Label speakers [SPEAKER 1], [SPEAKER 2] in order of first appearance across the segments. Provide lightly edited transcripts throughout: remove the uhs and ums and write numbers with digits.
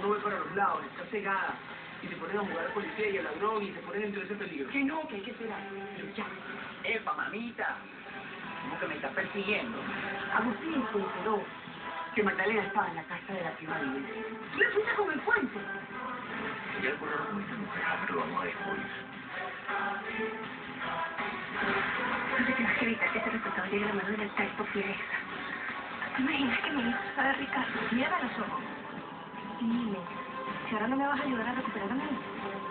[SPEAKER 1] no ve para los lados, está cegada. Y se ponen a jugar al policía y al ladrón y se ponen en ese peligro.
[SPEAKER 2] Que no, que hay que esperar. Ya.
[SPEAKER 3] ¡Epa, mamita! ¿Cómo que me estás persiguiendo?
[SPEAKER 2] Agustín se enteró que Magdalena estaba en la casa de la prima de él. ¡Le fuiste con el cuento!
[SPEAKER 3] Si algo raro con esta mujer, pero vamos a descubrir.
[SPEAKER 4] No sé si tienes que evitar que ese resultado llegue a la mano del texto Fiesta. ¿Te imaginas que mi hijo sabe Ricardo? Cierra los ojos. Y dime, si ahora no me vas a ayudar a recuperar a mi hijo.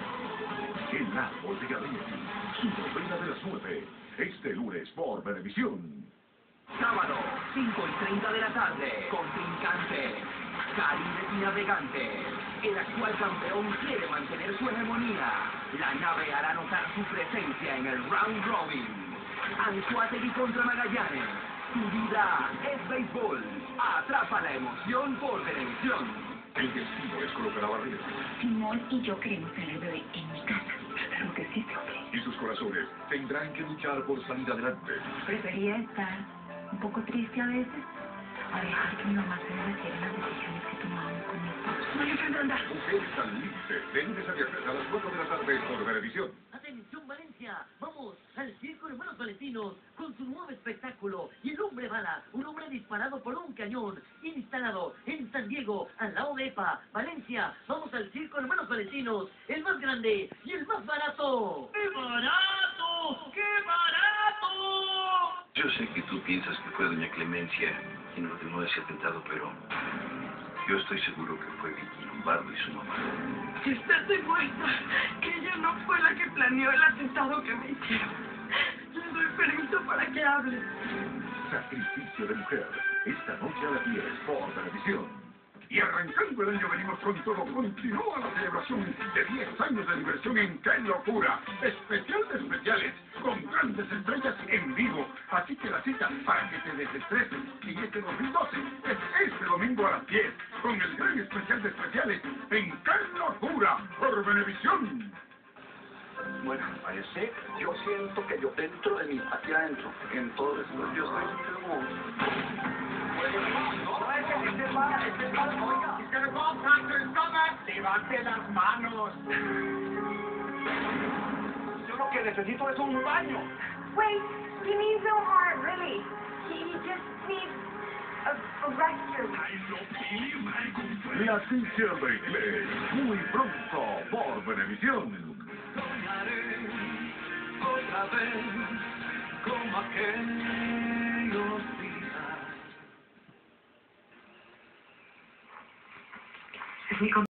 [SPEAKER 5] En la Bodega Veneti, su novela de las 9, este lunes por Venevisión.
[SPEAKER 3] Sábado, 5:30 de la tarde, contrincante, Caribe y Navegante. El actual campeón quiere mantener su hegemonía. La nave hará notar su presencia en el round robin. Anzoátegui contra Magallanes. Tu vida es béisbol. Atrapa la emoción por Venevisión.
[SPEAKER 5] El destino es colocar a barrera.
[SPEAKER 4] Simón y yo queremos tener el bebé en mi casa. Lo que sí
[SPEAKER 5] Y sus corazones tendrán que luchar por salir adelante.
[SPEAKER 4] prefería estar un poco triste a veces a dejar que mi mamá se metiera en las decisiones que tomaban con mi esposo. María Fernanda.
[SPEAKER 5] Mujeres al límite, de lunes a viernes a las 4 de la tarde por Venevisión.
[SPEAKER 6] Atención Valencia, vamos al Circo Hermanos Valentinos con su nuevo espectáculo y el hombre bala, un hombre disparado por un cañón, instalado en San Diego, al lado de EPA, Valencia. Vamos al Circo Hermanos Valentinos, el más grande y el más barato. ¡Qué barato! ¡Qué barato!
[SPEAKER 7] Yo sé que tú piensas que fue doña Clemencia quien ordenó ese atentado, pero yo estoy seguro que fue Vicky Lombardo y su mamá.
[SPEAKER 2] Si usted demuestra que ella no fue la que planeó el atentado que me hicieron, le doy permiso para que hable.
[SPEAKER 5] Sacrificio de mujer, esta noche a las 10 por Venevisión. Y arrancando el año venimos con todo. Continúa la celebración de 10 años de diversión en ¡Qué locura! Especial de especiales, con grandes estrellas en vivo. Así que la cita para que te desestreses en este 2012 es este domingo a las 10, con el gran especial de especiales en ¡Qué locura! Por Venevisión.
[SPEAKER 3] Bueno, parece, yo siento que yo dentro de mí, aquí adentro, en todo esto, yo estoy como...
[SPEAKER 1] ¡Levante las manos! Yo lo que necesito es un baño.
[SPEAKER 4] Wait, he needs no heart, really. He just needs a restroom.
[SPEAKER 5] La Teacher de Inglés, muy pronto por Venevisión.
[SPEAKER 1] Soñaré otra vez como aquellos días.
[SPEAKER 4] Es mi